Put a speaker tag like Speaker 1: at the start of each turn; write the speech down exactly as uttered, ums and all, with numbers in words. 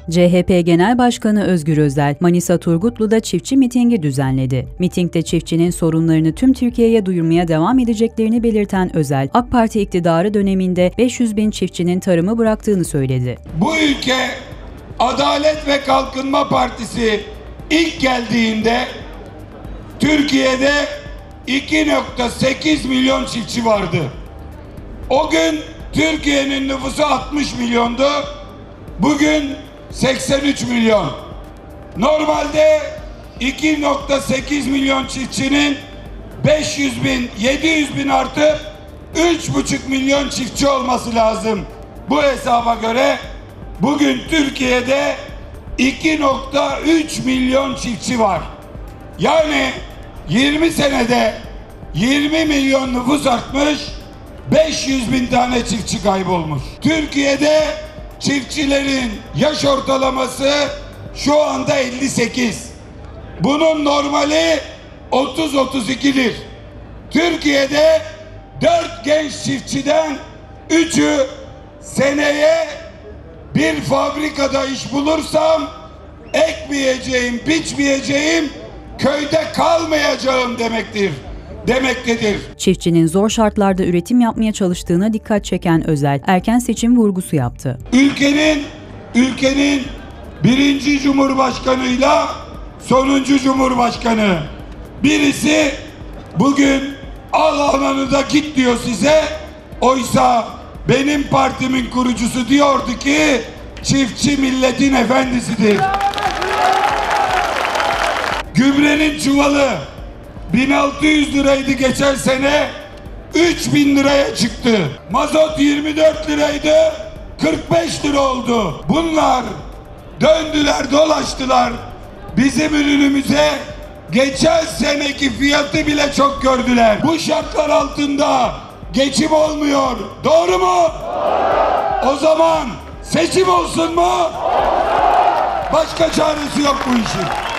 Speaker 1: C H P Genel Başkanı Özgür Özel, Manisa Turgutlu'da çiftçi mitingi düzenledi. Mitingde çiftçinin sorunlarını tüm Türkiye'ye duyurmaya devam edeceklerini belirten Özel, AK Parti iktidarı döneminde beş yüz bin çiftçinin tarımı bıraktığını söyledi.
Speaker 2: Bu ülke Adalet ve Kalkınma Partisi ilk geldiğinde Türkiye'de iki nokta sekiz milyon çiftçi vardı. O gün Türkiye'nin nüfusu altmış milyondu. Bugün seksen üç milyon. Normalde iki nokta sekiz milyon çiftçinin beş yüz bin, yedi yüz bin artı üç buçuk milyon çiftçi olması lazım. Bu hesaba göre bugün Türkiye'de iki nokta üç milyon çiftçi var. Yani yirmi senede yirmi milyon nüfus artmış, beş yüz bin tane çiftçi kaybolmuş. Türkiye'de çiftçilerin yaş ortalaması şu anda elli sekiz. Bunun normali otuz otuz ikidir. Türkiye'de dört genç çiftçiden üçü seneye bir fabrikada iş bulursam ekmeyeceğim, biçmeyeceğim, köyde kalmayacağım demektir. demektedir.
Speaker 1: Çiftçinin zor şartlarda üretim yapmaya çalıştığına dikkat çeken Özel, erken seçim vurgusu yaptı.
Speaker 2: Ülkenin ülkenin birinci cumhurbaşkanıyla sonuncu cumhurbaşkanı, birisi bugün al ananı da git diyor size. Oysa benim partimin kurucusu diyordu ki çiftçi milletin efendisidir. Gübrenin çuvalı bin altı yüz liraydı geçen sene, üç bin liraya çıktı. Mazot yirmi dört liraydı, kırk beş lira oldu. Bunlar döndüler dolaştılar bizim ürünümüze, geçen seneki fiyatı bile çok gördüler. Bu şartlar altında geçim olmuyor. Doğru mu? O zaman seçim olsun mu? Başka çaresi yok bu işin.